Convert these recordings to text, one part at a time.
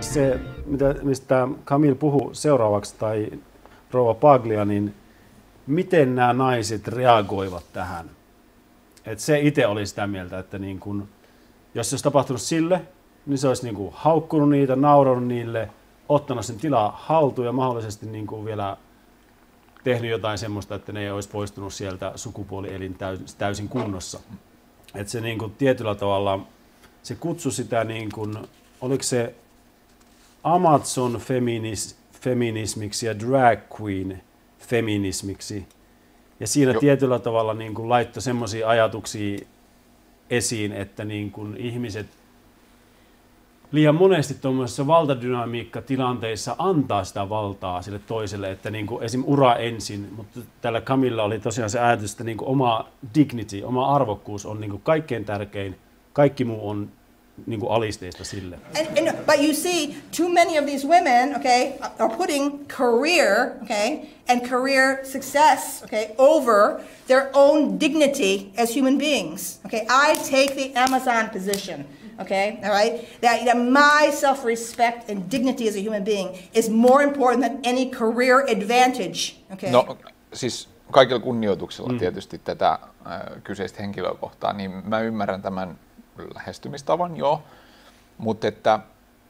se, mistä Camille puhuu seuraavaksi, tai rouva Paglia, niin miten nämä naiset reagoivat tähän? Et se itse oli sitä mieltä, että niin kun, jos se olisi tapahtunut sille, niin se olisi niin kun haukkunut niitä, nauranut niille, ottanut sen tilaa haltuun ja mahdollisesti niin kun vielä tehnyt jotain semmoista, että ne ei olisi poistunut sieltä sukupuolielin täysin kunnossa. Että se niin kun tietyllä tavalla, se kutsui sitä, niin kun, oliko se Amazon feminismiksi ja drag queen feminismiksi. Ja siinä tietyllä tavalla niin kuin laittoi semmoisia ajatuksia esiin, että niin kuin ihmiset liian monesti tuommoisessa valtadynamiikkatilanteissa antaa sitä valtaa sille toiselle, että niin kuin esim. Ura ensin, mutta tällä Camilla oli tosiaan se ajatus, että niin kuin oma dignity, oma arvokkuus on niin kuin kaikkein tärkein, kaikki muu on niin kuin alisteista sille. But you see, too many of these women, okay, are putting career, okay, and career success, okay, over their own dignity as human beings. Okay, I take the Amazon position. Okay, all right. That my self-respect and dignity as a human being is more important than any career advantage. Okay. No, siis kaikilla kunnioituksella tietysti tätä kyseistä henkilöä kohtaan, niin mä ymmärrän tämän lähestymistavan, joo, mutta että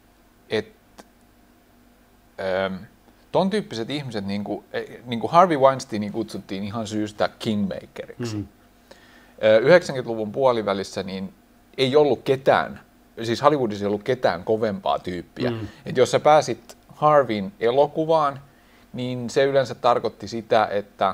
ton tyyppiset ihmiset, niin kuin Harvey Weinsteinin kutsuttiin ihan syystä kingmakeriksi. 90-luvun puolivälissä niin ei ollut ketään, siis Hollywoodissa ei ollut ketään kovempaa tyyppiä. Että jos sä pääsit Harveyn elokuvaan, niin se yleensä tarkoitti sitä, että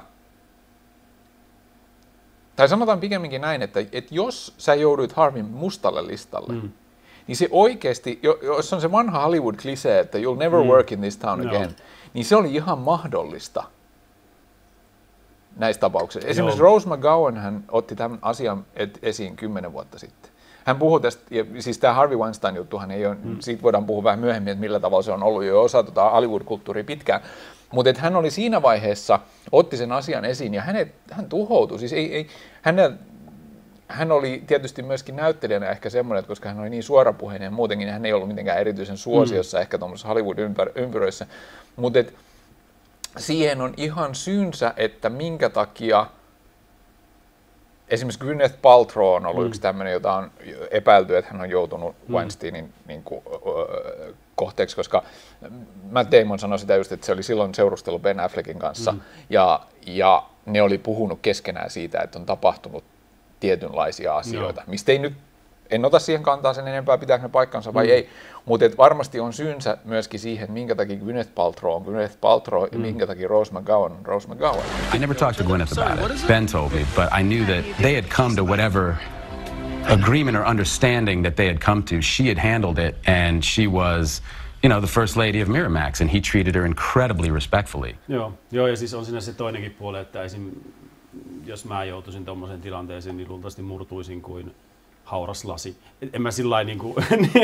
tai sanotaan pikemminkin näin, että jos sä jouduit Harveyn mustalle listalle, niin se oikeasti, jos on se vanha Hollywood-klisee, että you'll never work in this town again, niin se oli ihan mahdollista näissä tapauksissa. Esimerkiksi Rose McGowan hän otti tämän asian esiin 10 vuotta sitten. Hän puhui tästä, ja siis tämä Harvey Weinstein-juttuhan ei ole, siitä voidaan puhua vähän myöhemmin, että millä tavalla se on ollut jo osa Hollywood-kulttuuria pitkään, mutta hän oli siinä vaiheessa, otti sen asian esiin ja hän tuhoutui. Siis hän oli tietysti myöskin näyttelijänä ehkä semmoinen, että koska hän oli niin suorapuheinen ja muutenkin, hän ei ollut mitenkään erityisen suosiossa ehkä tuollaisessa Hollywood-ympyröissä. Mutta siihen on ihan syynsä, että minkä takia esimerkiksi Gwyneth Paltrow on ollut yksi tämmöinen, jota on epäilty, että hän on joutunut Weinsteinin niin kuin, kohteeksi, koska Matt Damon sanoi sitä just, että se oli silloin seurustellut Ben Affleckin kanssa ja ne oli puhunut keskenään siitä, että on tapahtunut tietynlaisia asioita, mistä ei nyt, en ota siihen kantaa sen enempää, pitääkö ne paikkansa vai ei, mutta varmasti on syynsä myöskin siihen, minkä takia Gwyneth Paltrow on Gwyneth Paltrow ja minkä takia Rose McGowan on Rose McGowan. I never talked to Gwyneth about it. Ben told me, but I knew that they had come to whatever agreement or understanding that they had come to. She had handled it, and she was, you know, the first lady of Miramax, and he treated her incredibly respectfully. Joo, ja siis on siinä se toinenkin puoli, että esim. Jos mä joutuisin tommoseen tilanteeseen, niin luultavasti murtuisin kuin hauras lasi. En mä sillain niinku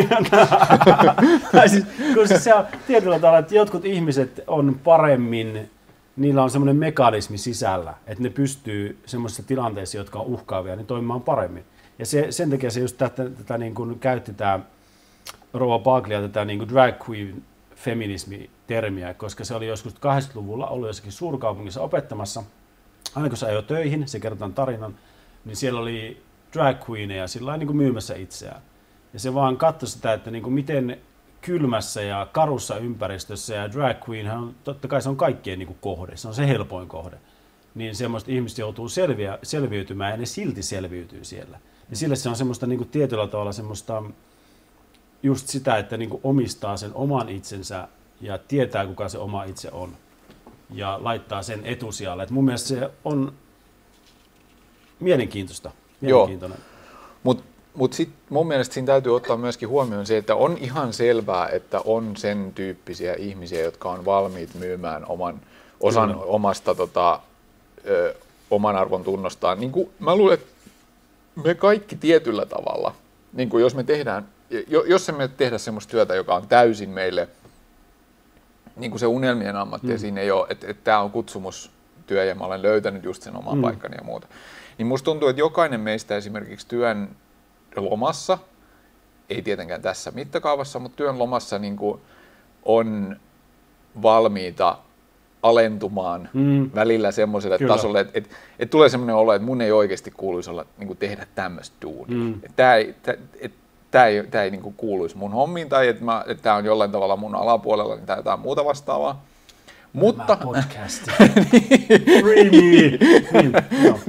siis, kun se on tietyllä tavalla, että jotkut ihmiset on paremmin, niillä on semmoinen mekanismi sisällä, että ne pystyy semmoisissa tilanteissa, jotka on uhkaavia, niin toimimaan paremmin. Ja sen takia se just tätä niin kuin käytti tämä rouva Paglia, tätä niin kuin drag queen feminismi-termiä, koska se oli joskus 80-luvulla ollut jossakin suurkaupungissa opettamassa. Aina kun se ajoi töihin, se kerrotaan tarinan, niin siellä oli drag queeneja sillä niin kuin myymässä itseään. Ja se vaan katsoi sitä, että niin kuin miten kylmässä ja karussa ympäristössä, ja drag queen, totta kai se on kaikkien niin kuin kohde, se on se helpoin kohde, niin semmoista ihmiset joutuu selviytymään ja ne silti selviytyy siellä. Ja sille se on semmoista niin kuin tietyllä tavalla semmoista just sitä, että niin kuin omistaa sen oman itsensä ja tietää, kuka se oma itse on ja laittaa sen etusijalle. Et mun mielestä se on mielenkiintoista. Joo, mutta sitten mun mielestä siinä täytyy ottaa myöskin huomioon se, että on ihan selvää, että on sen tyyppisiä ihmisiä, jotka on valmiit myymään osan omasta oman arvon tunnostaan. Niin kuin mä luulen, että me kaikki tietyllä tavalla, niin kuin jos emme tehdä semmoista työtä, joka on täysin meille, niin kuin se unelmien ammatti, ja siinä ei ole, että tämä on kutsumustyö ja mä olen löytänyt just sen oman paikkani ja muuta. Niin musta tuntuu, että jokainen meistä esimerkiksi työn lomassa ei tietenkään tässä mittakaavassa, mutta työn lomassa niin kuin on valmiita alentumaan välillä semmoiselle tasolle, että tulee semmoinen olo, että mun ei oikeasti kuuluisi olla, niin kuin tehdä tämmöistä duunia. Tämä ei niin kuin kuuluisi mun hommiin tai että tämä on jollain tavalla mun alapuolella tai jotain muuta vastaavaa. Mutta podcasti. Free me.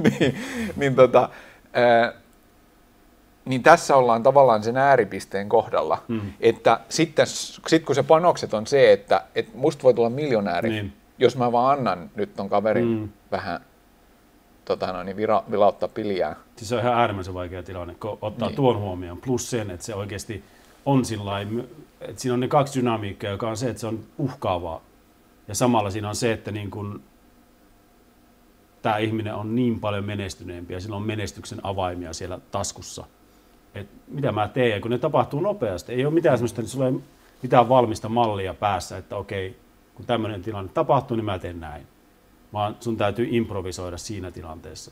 Niin tässä ollaan tavallaan sen ääripisteen kohdalla, että sitten kun se panokset on se, että musta voi tulla miljonääri, jos mä vaan annan nyt ton kaverin vähän vilauttaa piliään. Siis se on ihan äärimmäisen vaikea tilanne, kun ottaa tuon huomioon, plus sen, että se oikeasti on sillain, että siinä on ne kaksi dynamiikkaa, joka on se, että se on uhkaavaa. Ja samalla siinä on se, että niin kun tämä ihminen on niin paljon menestyneempi ja sillä on menestyksen avaimia siellä taskussa. Että mitä mä teen, kun ne tapahtuu nopeasti. Ei ole mitään sellaista, että sulla ei mitään valmista mallia päässä, että okei, kun tämmöinen tilanne tapahtuu, niin mä teen näin. Vaan sun täytyy improvisoida siinä tilanteessa.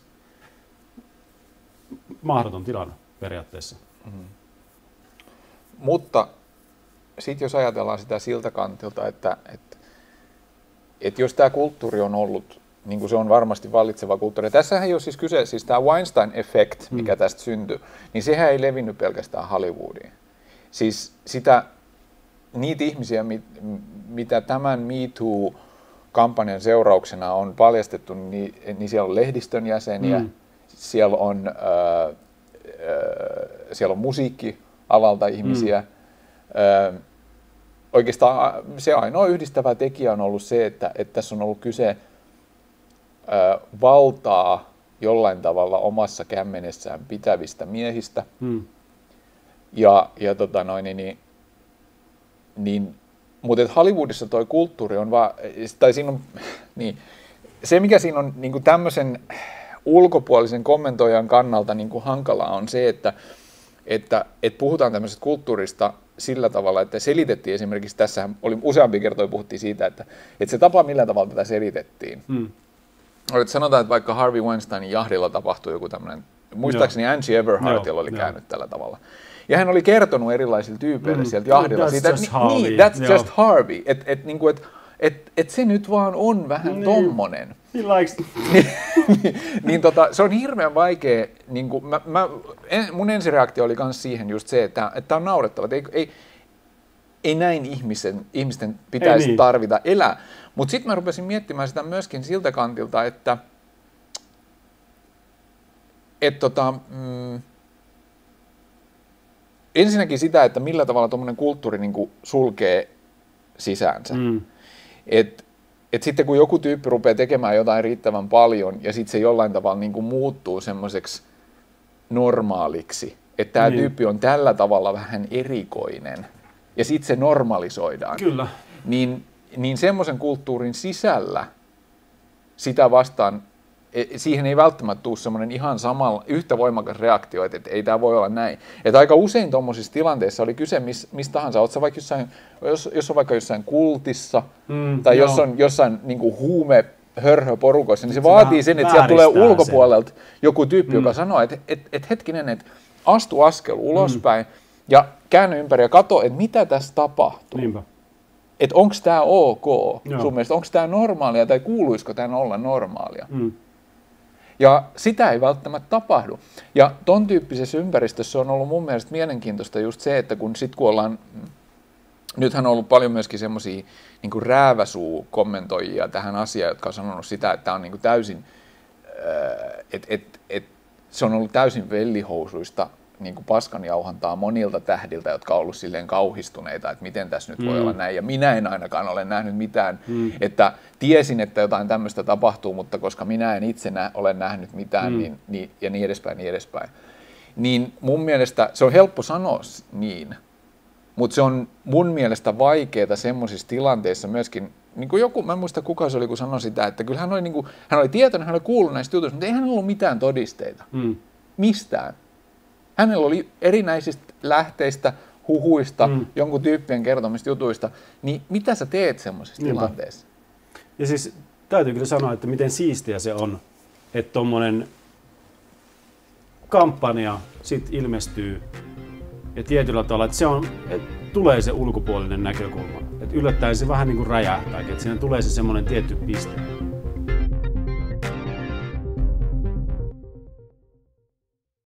Mahdoton tilanne periaatteessa. Mutta sitten jos ajatellaan sitä siltä kantilta, että jos tämä kulttuuri on ollut, niin kuin se on varmasti vallitseva kulttuuri. Tässähän ei ole siis kyse, siis tämä Weinstein-effekt, mikä tästä syntyi, niin sehän ei levinnyt pelkästään Hollywoodiin. Siis niitä ihmisiä, mitä tämän Me Too-kampanjan seurauksena on paljastettu, niin siellä on lehdistön jäseniä, siellä on musiikkialalta ihmisiä. Oikeastaan se ainoa yhdistävä tekijä on ollut se, että tässä on ollut kyse valtaa jollain tavalla omassa kämmenessään pitävistä miehistä. Mutta Hollywoodissa toi kulttuuri on vaan, tai siinä on, se mikä siinä on niin kuin tämmöisen ulkopuolisen kommentoijan kannalta niin kuin hankalaa on se, että puhutaan tämmöisestä kulttuurista sillä tavalla, että selitettiin esimerkiksi, tässä oli useampi kertoja puhuttiin siitä, että se tapa millä tavalla tätä selitettiin. Sanotaan, että vaikka Harvey Weinsteinin jahdilla tapahtui joku tämmöinen, muistaakseni Angie Everhartilla oli käynyt tällä tavalla. Ja hän oli kertonut erilaisille tyypeille sieltä jahdilla siitä, että that's just Harvey, että se nyt vaan on vähän tommonen. Se on hirveän vaikea, mun ensireaktio oli myös siihen just se, että on naurettava, että ei näin ihmisten pitäisi tarvita elää. Mutta sitten mä rupesin miettimään sitä myöskin siltä kantilta, että ensinnäkin sitä, että millä tavalla tuommoinen kulttuuri niinku sulkee sisäänsä. Et sitten kun joku tyyppi rupeaa tekemään jotain riittävän paljon ja sitten se jollain tavalla niinku muuttuu semmoiseksi normaaliksi, että tämä tyyppi on tällä tavalla vähän erikoinen ja sitten se normalisoidaan. Kyllä. Niin semmoisen kulttuurin sisällä sitä vastaan, siihen ei välttämättä tule semmoinen ihan yhtä voimakas reaktio, että ei tämä voi olla näin. Että aika usein tuommoisissa tilanteissa oli kyse mistä tahansa, oletko vaikka jos on vaikka jossain kultissa tai jos on jossain niinku hörhöporukoissa, niin se vaatii sen, että sieltä tulee ulkopuolelta joku tyyppi, joka sanoo, että hetkinen, että astu askel ulospäin ja käänny ympäri ja katso, että mitä tässä tapahtuu. Niinpä. Että onko tämä ok sun mielestä, onko tämä normaalia tai kuuluisiko tämän olla normaalia. Ja sitä ei välttämättä tapahdu. Ja ton tyyppisessä ympäristössä on ollut mun mielestä mielenkiintoista just se, että kun ollaan, nythän on ollut paljon myöskin semmoisia niin kuin rääväsuu-kommentoijia tähän asiaan, jotka on sanonut sitä, että tämä on niin kuin täysin, se on ollut täysin vellihousuista niin kuin paskanjauhantaa monilta tähdiltä, jotka on ollut silleen kauhistuneita, että miten tässä nyt voi olla näin. Ja minä en ainakaan ole nähnyt mitään, että tiesin, että jotain tämmöistä tapahtuu, mutta koska minä en itse ole nähnyt mitään, ja niin edespäin. Niin mun mielestä se on helppo sanoa niin, mutta se on mun mielestä vaikeaa semmoisissa tilanteissa myöskin, niin kuin joku, mä en muista kuka se oli, kun sanoi sitä, että kyllä hän oli tietoinen, hän oli kuullut näistä jutuista, mutta ei hänellä ollut mitään todisteita. Mistään. Hänellä oli erinäisistä lähteistä, huhuista, jonkun tyyppien kertomista jutuista, niin mitä sä teet semmoisessa tilanteessa? Ja siis täytyy kyllä sanoa, että miten siistiä se on, että tommonen kampanja sit ilmestyy Ja tietyllä tavalla, että tulee se ulkopuolinen näkökulma. Että yllättäen se vähän niin kuin räjähtää, että siinä tulee se semmoinen tietty piste.